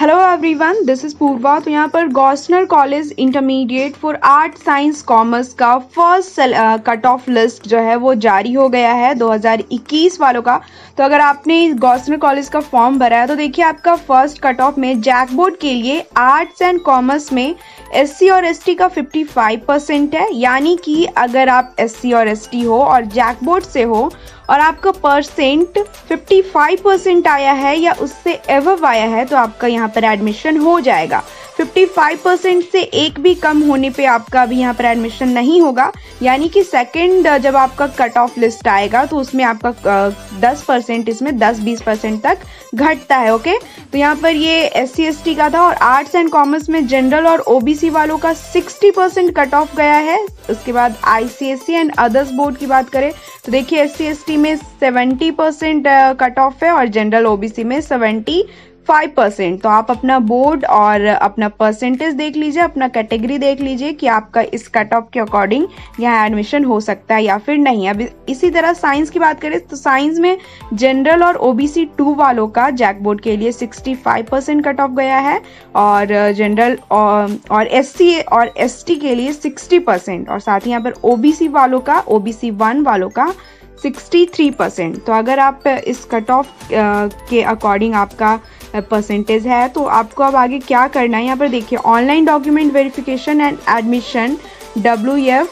Hello everyone, this is Purva. तो यहाँ पर Gossner college intermediate for art science commerce का फर्स्ट कट ऑफ लिस्ट जो है वो जारी हो गया है 2021 वालों का। तो अगर आपने गॉस्नर कॉलेज का फॉर्म भरा है तो देखिए आपका फर्स्ट कट ऑफ में जैक बोर्ड के लिए आर्ट्स एंड कॉमर्स में SC और ST का 55% है, यानी कि अगर आप SC और ST हो और जैक बोर्ड से हो और आपका परसेंट 55% आया है या उससे एवव आया है तो आपका यहाँ पर एडमिशन हो जाएगा। 55% से एक भी कम होने पे आपका अभी यहाँ पर एडमिशन नहीं होगा, यानी कि सेकंड जब आपका कट ऑफ लिस्ट आएगा तो उसमें आपका 10% इसमें 10-20% तक घटता है। ओके, तो यहाँ पर ये SC ST का था और आर्ट्स एंड कॉमर्स में जनरल और OBC वालों का 60% कट ऑफ गया है। उसके बाद ICSE एंड अदर्स बोर्ड की बात करें तो देखिए SC ST में 70% कट ऑफ है और जनरल OBC में 75%। तो आप अपना बोर्ड और अपना परसेंटेज देख लीजिए, अपना कैटेगरी देख लीजिए कि आपका इस कट ऑफ के अकॉर्डिंग यहाँ एडमिशन हो सकता है या फिर नहीं। अब इसी तरह साइंस की बात करें तो साइंस में जनरल और OBC 2 वालों का जैक बोर्ड के लिए 65% कट ऑफ गया है और जनरल और SC और ST के लिए 60% और साथ ही यहाँ पर OBC वालों का OBC 1 वालों का 63%। तो अगर आप इस कट ऑफ के अकॉर्डिंग आपका परसेंटेज है तो आपको अब आगे क्या करना है। यहाँ पर देखिए online document verification and admission WF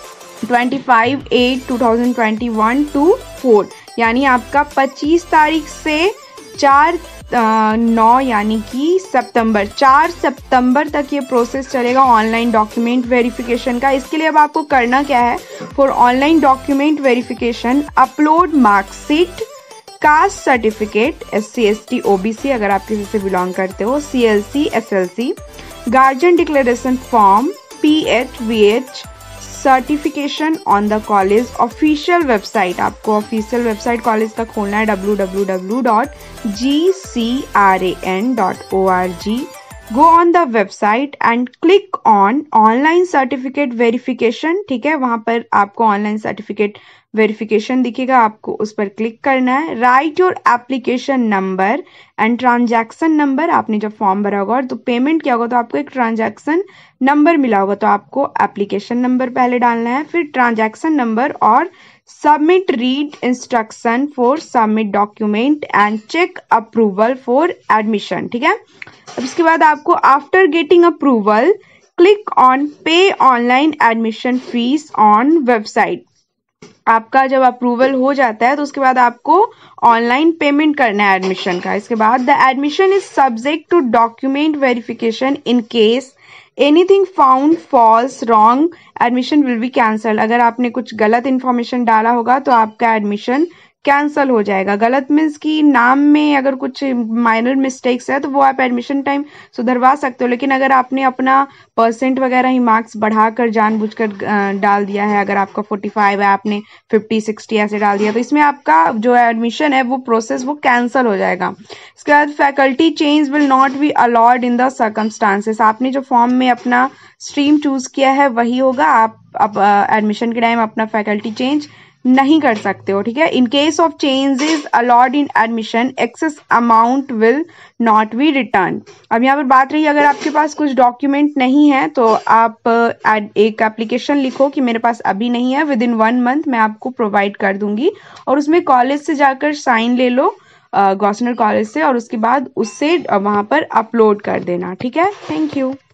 25/8/2021 to 4, यानी आपका 25 तारीख से 4/9 यानी कि सितंबर 4 सितंबर तक ये प्रोसेस चलेगा ऑनलाइन डॉक्यूमेंट वेरिफिकेशन का। इसके लिए अब आपको करना क्या है, for online document verification upload marksheet, caste certificate SC ST OBC अगर आप किसी से बिलोंग करते हो, CLC SLC, guardian declaration form, PH VH certification on the college official website. आपको ऑफिशियल वेबसाइट कॉलेज का खोलना है www.gcran.org। Go on the website and click on online certificate verification. ठीक है, वहां पर आपको ऑनलाइन सर्टिफिकेट वेरिफिकेशन दिखेगा, आपको उस पर क्लिक करना है। Write your application number and transaction number. आपने जब फॉर्म भरा होगा और तो पेमेंट किया होगा तो आपको एक ट्रांजैक्शन नंबर मिला होगा, तो आपको एप्लीकेशन नंबर पहले डालना है, फिर ट्रांजैक्शन नंबर और submit read instruction for submit document and check approval for admission. ठीक है, अब इसके बाद आपको after getting approval click on pay online admission fees on website. आपका जब अप्रूवल हो जाता है तो उसके बाद आपको ऑनलाइन पेमेंट करना है एडमिशन का। इसके बाद the admission is subject to document verification in case anything found false wrong admission will be cancel. अगर आपने कुछ गलत इन्फॉर्मेशन डाला होगा तो आपका एडमिशन कैंसल हो जाएगा। गलत मीन्स कि नाम में अगर कुछ माइनर मिस्टेक्स है तो वो आप एडमिशन टाइम सुधरवा सकते हो, लेकिन अगर आपने अपना परसेंट वगैरह ही मार्क्स बढ़ाकर जानबूझकर डाल दिया है, अगर आपका 45 है आपने 50-60 ऐसे डाल दिया तो इसमें आपका जो एडमिशन है वो प्रोसेस वो कैंसल हो जाएगा। इसके बाद faculty change will not be allowed in the circumstances. आपने जो फॉर्म में अपना स्ट्रीम चूज किया है वही होगा, आप एडमिशन के टाइम अपना फैकल्टी चेंज नहीं कर सकते हो। ठीक है, in case of changes allowed in admission excess amount will not be return. अब यहाँ पर बात रही अगर आपके पास कुछ डॉक्यूमेंट नहीं है तो आप एक एप्लीकेशन लिखो कि मेरे पास अभी नहीं है, विद इन 1 मंथ मैं आपको प्रोवाइड कर दूंगी और उसमें कॉलेज से जाकर साइन ले लो गॉस्नर कॉलेज से और उसके बाद उससे वहां पर अपलोड कर देना। ठीक है, थैंक यू।